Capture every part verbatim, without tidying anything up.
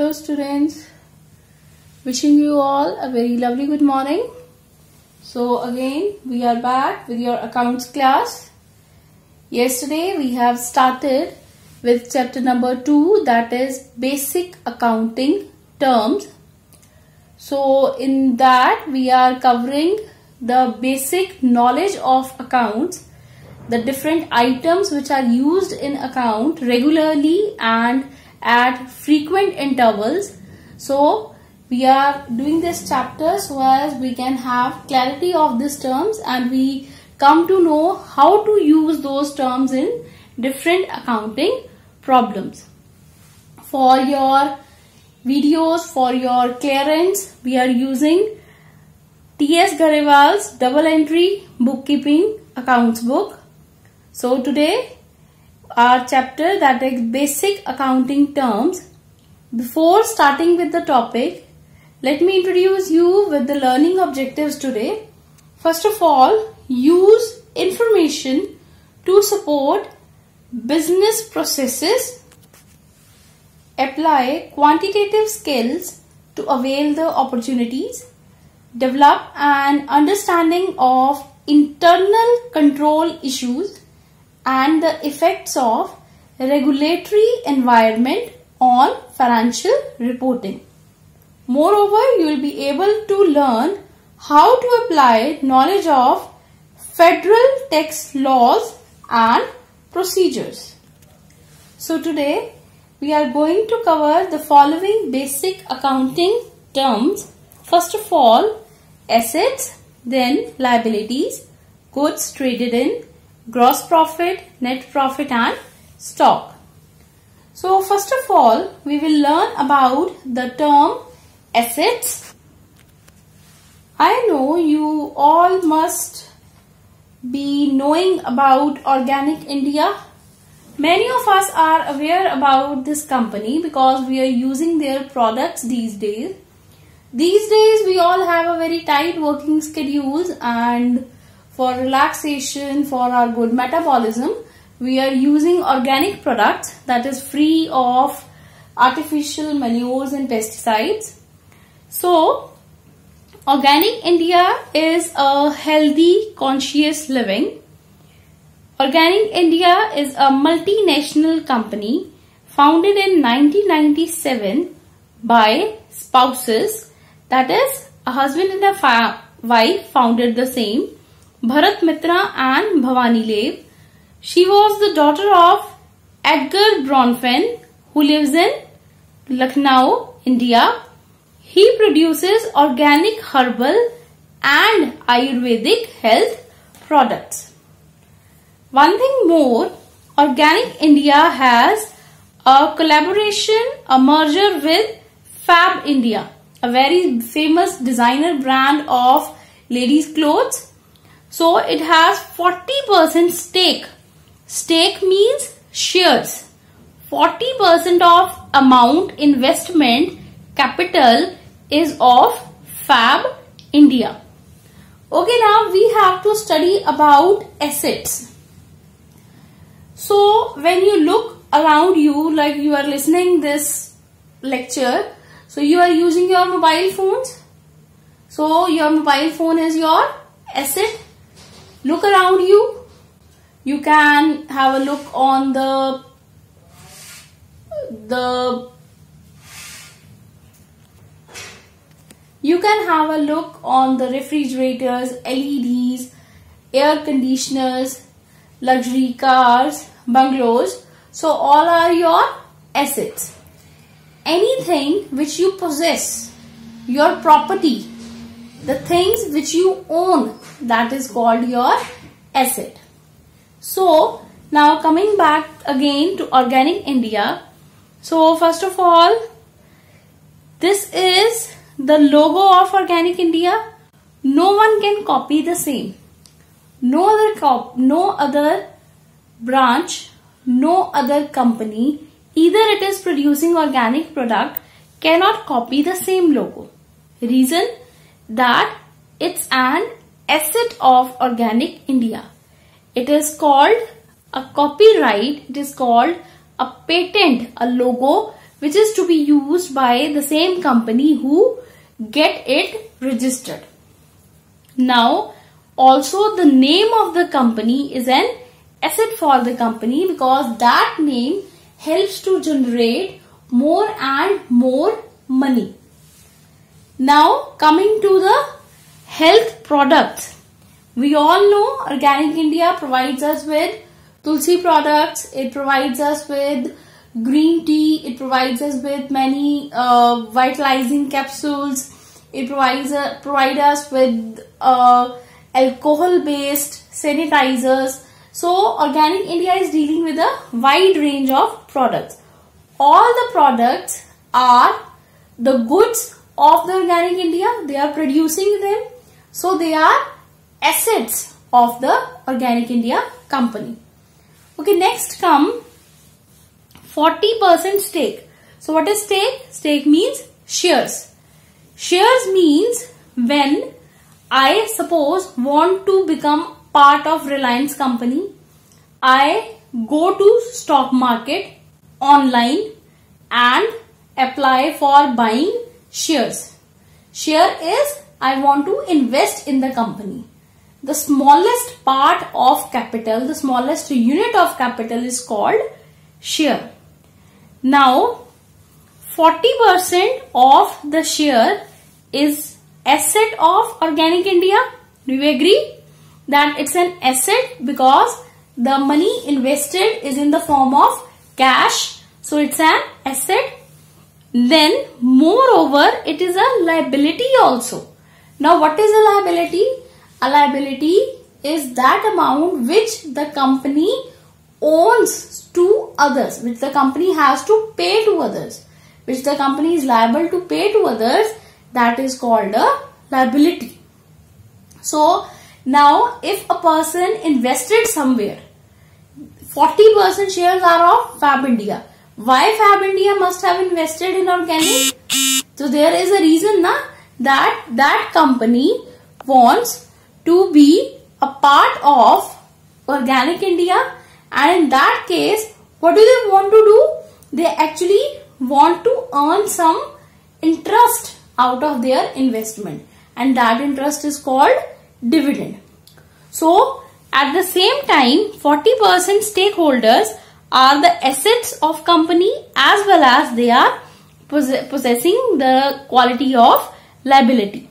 Hello students, wishing you all a very lovely good morning. So again we are back with your accounts class. Yesterday we have started with chapter number two, that is basic accounting terms. So in that we are covering the basic knowledge of accounts, the different items which are used in account regularly and at frequent intervals. So we are doing this chapter so as we can have clarity of these terms and we come to know how to use those terms in different accounting problems. For your videos, for your clearance, we are using T S Garewal's double entry bookkeeping accounts book. So today our chapter, that is basic accounting terms. Before starting with the topic, let me introduce you with the learning objectives today. First of all, use information to support business processes. Apply quantitative skills to avail the opportunities. Develop an understanding of internal control issues and the effects of regulatory environment on financial reporting. Moreover, you will be able to learn how to apply knowledge of federal tax laws and procedures. So today we are going to cover the following basic accounting terms. First of all, assets, then liabilities, goods traded in, gross profit, net profit and stock. So first of all, we will learn about the term assets. I know you all must be knowing about Organic India. Many of us are aware about this company because we are using their products these days. These days we all have a very tight working schedules, and for relaxation, for our good metabolism, we are using organic products that is free of artificial manures and pesticides. So, Organic India is a healthy, conscious living. Organic India is a multinational company founded in nineteen ninety-seven by spouses, that is a husband and a wife founded the same, Bharat Mitra and Bhavani Lev. She was the daughter of Edgar Bronfen, who lives in Lucknow, India. He produces organic herbal and Ayurvedic health products. One thing more, Organic India has a collaboration, a merger with Fab India, a very famous designer brand of ladies' clothes. So it has forty percent stake. Stake means shares. forty percent of amount investment capital is of Fab India. Okay, now we have to study about assets. So when you look around you, like you are listening this lecture, so you are using your mobile phones. So your mobile phone is your asset. Look around you. You can have a look on the the you can have a look on the refrigerators, L E Ds, air conditioners, luxury cars, bungalows. So all are your assets. Anything which you possess, your property, the things which you own, that is called your asset. So now coming back again to Organic India. So first of all, this is the logo of Organic India. No one can copy the same. No other cop, no other branch, no other company, either it is producing organic product, cannot copy the same logo. Reason that it's an asset of Organic India. It is called a copyright, it is called a patent, a logo which is to be used by the same company who get it registered. Now, also the name of the company is an asset for the company because that name helps to generate more and more money. Now, coming to the health products. We all know Organic India provides us with Tulsi products, it provides us with green tea, it provides us with many uh, vitalizing capsules, it provides uh, provide us with uh, alcohol based sanitizers. So Organic India is dealing with a wide range of products. All the products are the goods of the Organic India, they are producing them, so they are assets of the Organic India company. Okay, next come forty percent stake. So what is stake? Stake means shares. Shares means when I suppose want to become part of Reliance company, I go to stock market online and apply for buying shares. Share is I want to invest in the company. The smallest part of capital, the smallest unit of capital is called share. Now, forty percent of the share is asset of Organic India. Do you agree that it's an asset because the money invested is in the form of cash. So, it's an asset. Then, moreover, it is a liability also. Now, what is a liability? A liability is that amount which the company owns to others, which the company has to pay to others, which the company is liable to pay to others, that is called a liability. So, now if a person invested somewhere, forty percent shares are of Fab India. Why Fab India must have invested in Organic? So, there is a reason na, that that company wants to be a part of Organic India, and in that case, what do they want to do? They actually want to earn some interest out of their investment, and that interest is called dividend. So, at the same time, forty percent stakeholders are the assets of company as well as they are possessing the quality of liability.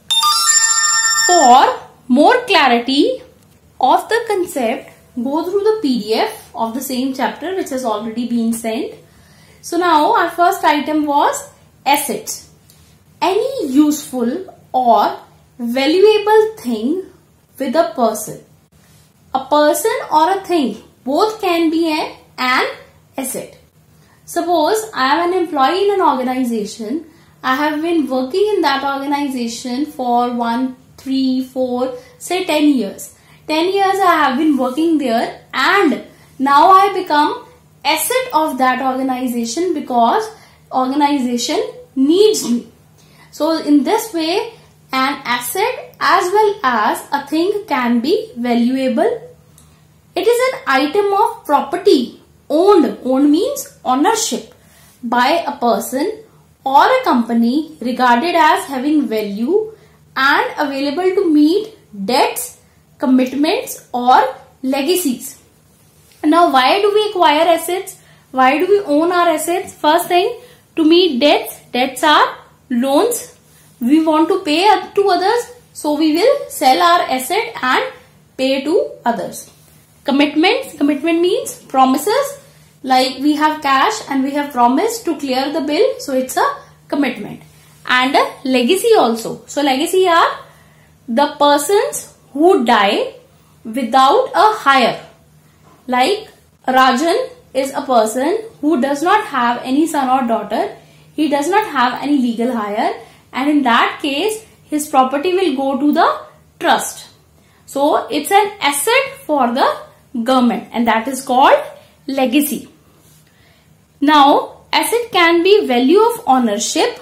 For more clarity of the concept, go through the P D F of the same chapter which has already been sent. So now our first item was assets. Any useful or valuable thing with a person. A person or a thing, both can be an, an asset. Suppose I am an employee in an organization. I have been working in that organization for one, three, four, say ten years. ten years I have been working there, and now I become asset of that organization because organization needs me. So in this way, an asset as well as a thing can be valuable. It is an item of property owned. Owned means ownership by a person or a company regarded as having value and available to meet debts, commitments or legacies. Now, why do we acquire assets? Why do we own our assets? First thing, to meet debts. Debts are loans. We want to pay to others, so we will sell our asset and pay to others. Commitments. Commitment means promises. Like we have cash and we have promised to clear the bill, so it's a commitment. And a legacy also. So legacy are the persons who die without a heir. Like Rajan is a person who does not have any son or daughter. He does not have any legal heir, and in that case his property will go to the trust. So it's an asset for the government, and that is called legacy. Now, asset can be value of ownership.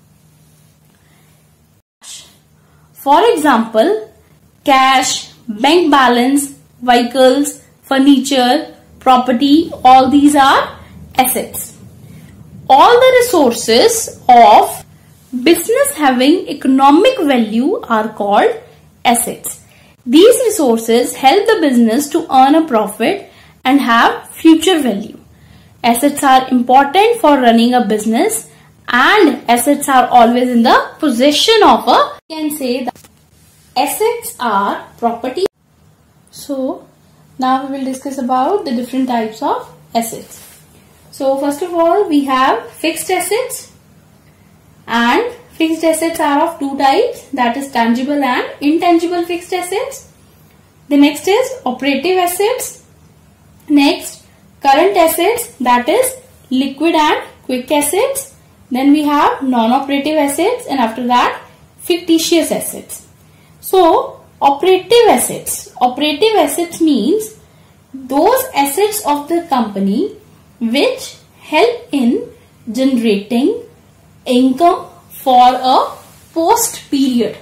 For example, cash, bank balance, vehicles, furniture, property, all these are assets. all the resources of business having economic value are called assets. These resources help the business to earn a profit and have future value. Assets are important for running a business, and assets are always in the possession of a, you can say that assets are property. So now we will discuss about the different types of assets. So first of all, we have fixed assets, and fixed assets are of two types, that is tangible and intangible fixed assets. The next is operative assets. Next, current assets, that is liquid and quick assets. Then we have non-operative assets, and after that fictitious assets. So operative assets. Operative assets means those assets of the company which help in generating income for a post period.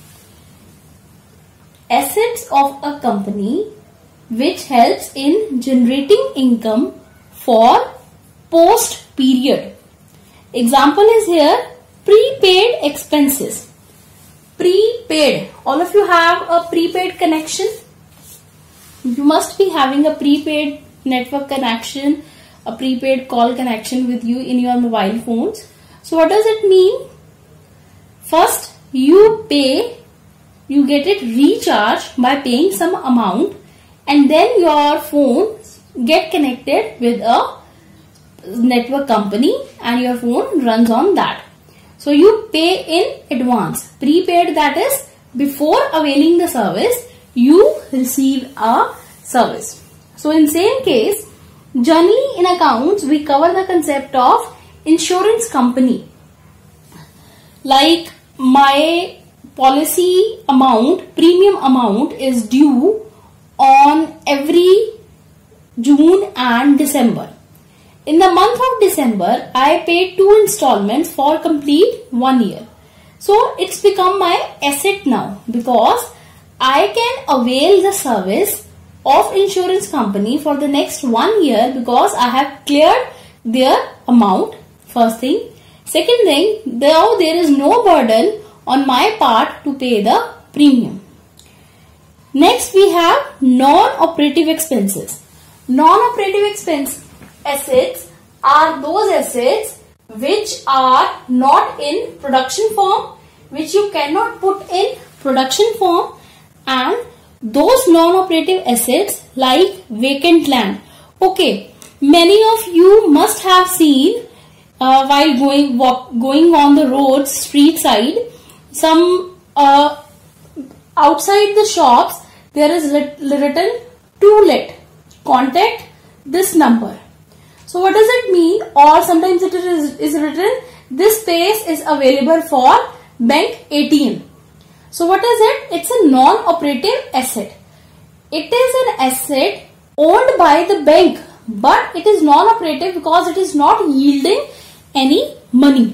Assets of a company which helps in generating income for post period. Example is here prepaid expenses. Prepaid. All of you have a prepaid connection. You must be having a prepaid network connection, a prepaid call connection with you in your mobile phones. So what does it mean? First, you pay, you get it recharged by paying some amount, and then your phone get connected with a network company and your phone runs on that. So you pay in advance. Prepaid, that is before availing the service, you receive a service. So in same case, generally in accounts, we cover the concept of insurance company. Like my policy amount, premium amount is due on every June and December. In the month of December, I paid two installments for complete one year. So it's become my asset now, because I can avail the service of insurance company for the next one year because I have cleared their amount. First thing. Second thing, now there is no burden on my part to pay the premium. Next we have non-operative expenses. Non-operative expense assets are those assets which are not in production form, which you cannot put in production form, and those non-operative assets like vacant land. Okay, many of you must have seen uh, while going walk, going on the roads, street side, some uh, outside the shops there is written to let, contact this number. So what does it mean? Or sometimes it is, is written this space is available for bank A T M. So what is it? It's a non-operative asset. It is an asset owned by the bank, but it is non-operative because it is not yielding any money.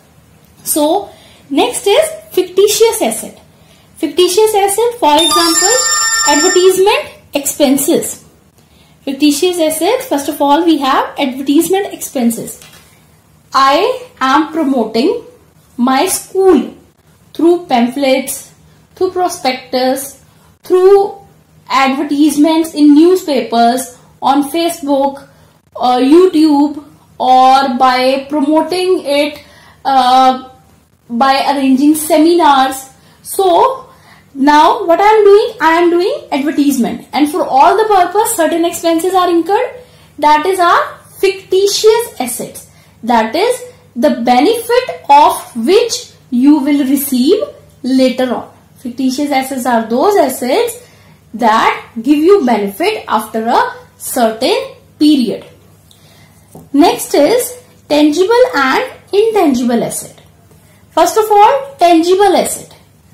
So next is fictitious asset. Fictitious asset, for example, advertisement expenses. Fictitious assets, first of all we have advertisement expenses. I am promoting my school through pamphlets, through prospectus, through advertisements in newspapers, on Facebook, uh, YouTube, or by promoting it uh, by arranging seminars. So now what I am doing? I am doing advertisement, and for all the purpose certain expenses are incurred. That is our fictitious assets. That is the benefit of which you will receive later on. Fictitious assets are those assets that give you benefit after a certain period. Next is tangible and intangible asset. First of all, tangible asset.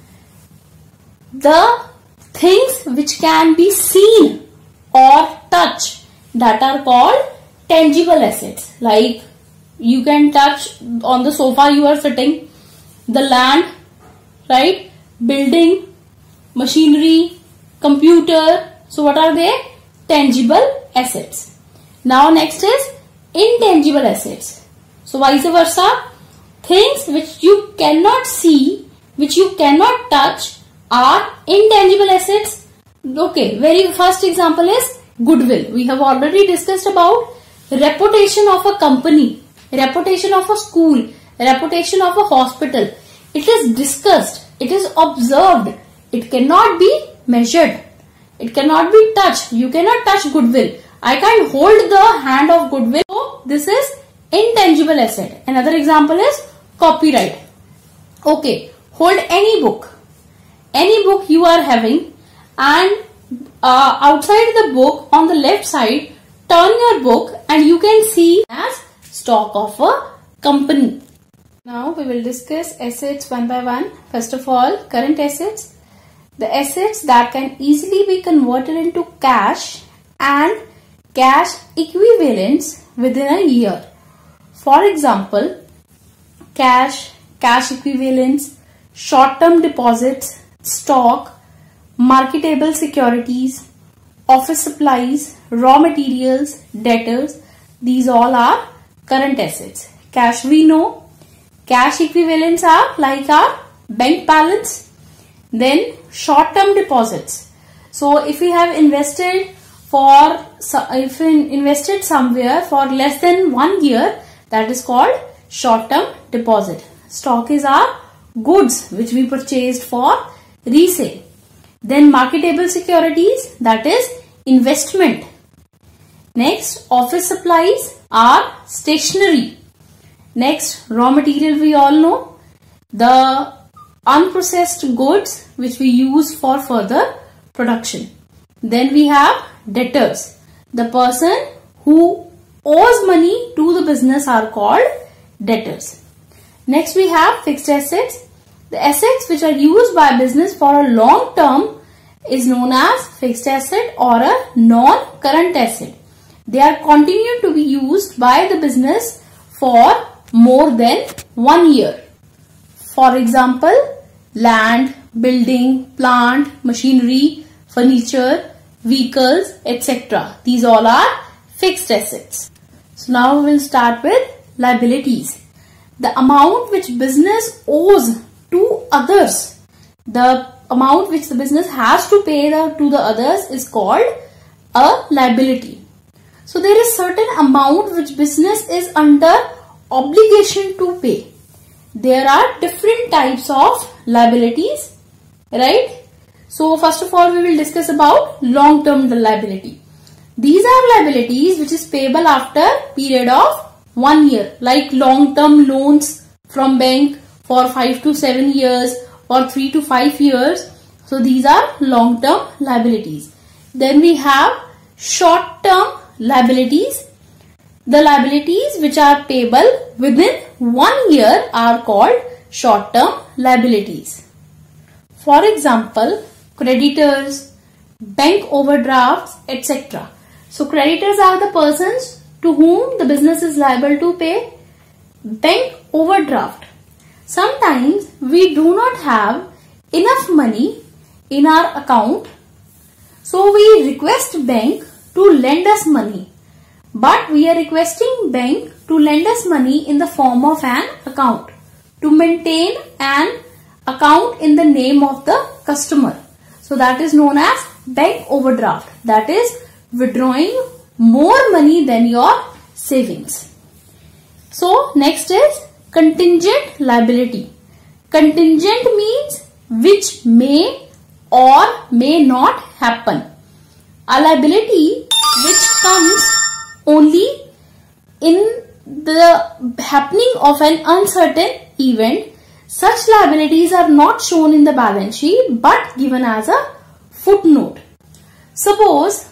The things which can be seen or touched, that are called tangible assets. Like you can touch on the sofa you are sitting, the land, right? Building, machinery, computer. So what are they? Tangible assets. Now next is intangible assets. So vice versa, things which you cannot see, which you cannot touch are intangible assets. Okay, very first example is goodwill. We have already discussed about reputation of a company, reputation of a school, reputation of a hospital. It is discussed, it is observed, it cannot be measured, it cannot be touched. You cannot touch goodwill. I can't hold the hand of goodwill. So this is intangible asset. Another example is copyright. Okay, hold any book, any book you are having, and uh, outside the book on the left side, turn your book and you can see as stock of a company. Now we will discuss assets one by one. First of all, current assets. The assets that can easily be converted into cash and cash equivalents within a year. For example, cash, cash equivalents, short-term deposits, stock, marketable securities, office supplies, raw materials, debtors. These all are current assets. Cash we know. Cash equivalents are like our bank balance. Then short-term deposits. So if we have invested for, if we invested somewhere for less than one year, that is called short-term deposit. Stock is our goods which we purchased for resale. Then marketable securities, that is investment. Next, office supplies are stationery. Next, raw material we all know. The unprocessed goods which we use for further production. Then we have debtors. The person who owes money to the business are called debtors. Next we have fixed assets. The assets which are used by business for a long term is known as fixed asset or a non-current asset. They are continued to be used by the business for more than one year. For example, land, building, plant, machinery, furniture, vehicles, et cetera. These all are fixed assets. So now we will start with liabilities. The amount which business owes to others, the amount which the business has to pay the, to the others is called a liability. So there is certain amount which business is under obligation to pay. There are different types of liabilities, right? So first of all we will discuss about long-term liability. These are liabilities which is payable after period of one year, like long-term loans from bank for five to seven years or three to five years. So these are long-term liabilities. Then we have short-term liabilities. The liabilities which are payable within one year are called short-term liabilities. For example, creditors, bank overdrafts, et cetera. So creditors are the persons to whom the business is liable to pay. Bank overdraft. Sometimes we do not have enough money in our account, so we request bank to lend us money. But we are requesting bank to lend us money in the form of an account to maintain an account in the name of the customer. So that is known as bank overdraft. That is withdrawing more money than your savings. So next is contingent liability. Contingent means which may or may not happen. A liability which comes only in the happening of an uncertain event. Such liabilities are not shown in the balance sheet but given as a footnote. Suppose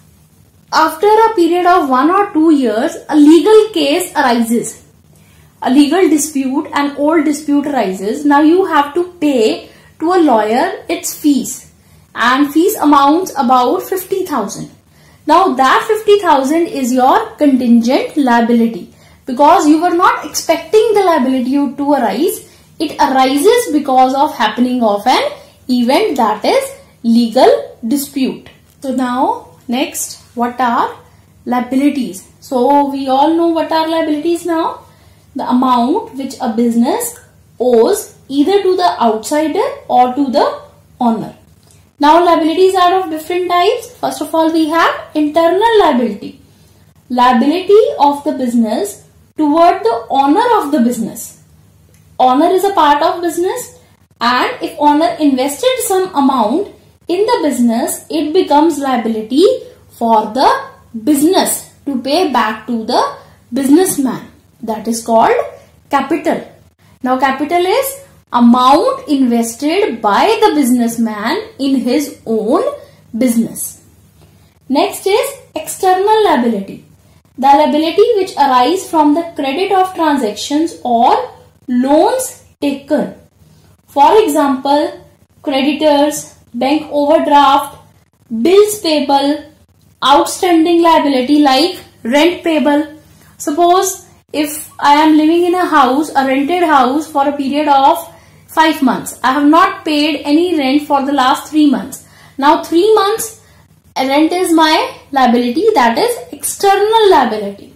after a period of one or two years a legal case arises, a legal dispute, an old dispute arises. Now you have to pay to a lawyer its fees, and fees amounts about fifty thousand. Now that fifty thousand is your contingent liability because you were not expecting the liability to arise. It arises because of happening of an event, that is legal dispute. So now next, what are liabilities? So we all know what are liabilities now. the amount which a business owes either to the outsider or to the owner. Now liabilities are of different types. First of all, we have internal liability. Liability of the business toward the owner of the business. Owner is a part of business, and if owner invested some amount in the business, it becomes liability for the business to pay back to the businessman. That is called capital. Now capital is amount invested by the businessman in his own business. Next is external liability. The liability which arise from the credit of transactions or loans taken. For example, creditors, bank overdraft, bills payable, outstanding liability like rent payable. Suppose if I am living in a house, a rented house for a period of five months. I have not paid any rent for the last three months. Now three months rent is my liability, that is external liability.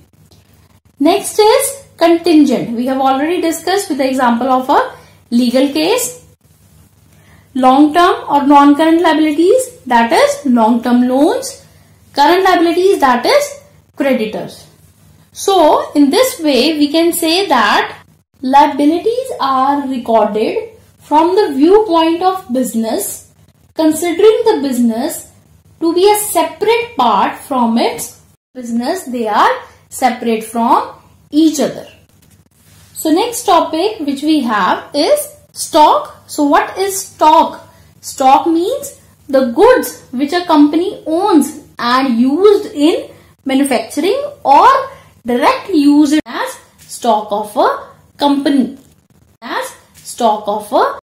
Next is contingent. We have already discussed with the example of a legal case. Long-term or non-current liabilities, that is long-term loans. Current liabilities, that is creditors. So in this way we can say that liabilities are recorded from the viewpoint of business, considering the business to be a separate part from its business. They are separate from each other. So next topic which we have is stock. So what is stock? Stock means the goods which a company owns and used in manufacturing or directly used as stock of a company. As stock of a